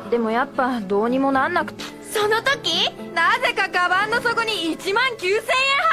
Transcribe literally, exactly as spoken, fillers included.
でもやっぱどうにもなんなくて。 その時なぜかカバンの底にいちまんきゅうせんえん